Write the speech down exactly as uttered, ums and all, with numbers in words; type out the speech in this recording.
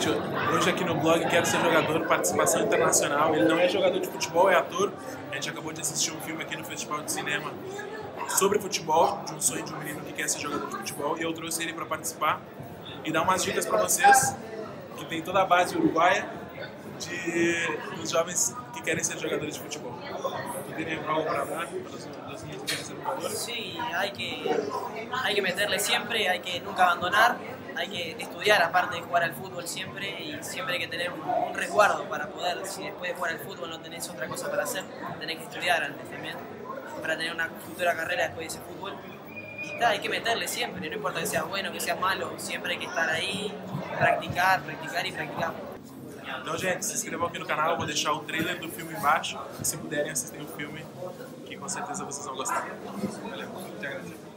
Gente, hoje aqui no blog Quero Ser Jogador, participação internacional. Ele não é jogador de futebol, é ator. A gente acabou de assistir um filme aqui no Festival de Cinema sobre futebol, de um sonho de um menino que quer ser jogador de futebol. E eu trouxe ele para participar e dar umas dicas para vocês, que tem toda a base uruguaia de, dos jovens que querem ser jogadores de futebol. ¿Tú tienes algo para hablar para los, los niños que quieren ser jugadores? Sí, hay que, hay que meterle siempre, hay que nunca abandonar, hay que estudiar aparte de jugar al fútbol siempre y siempre hay que tener un, un resguardo para poder, si después de jugar al fútbol no tenés otra cosa para hacer, tenés que estudiar antes también para tener una futura carrera después de ese fútbol. Y tá, hay que meterle siempre, no importa que seas bueno, que seas malo, siempre hay que estar ahí, practicar, practicar y practicar. Então, gente, se inscrevam aqui no canal, eu vou deixar o trailer do filme embaixo. Se puderem, assistem o filme, que com certeza vocês vão gostar. Valeu, te agradeço.